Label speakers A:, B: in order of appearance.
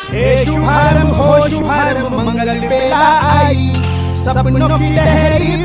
A: शुभारंभ हो शुभारंभ मंगल बेला आई, सपनों की लहरी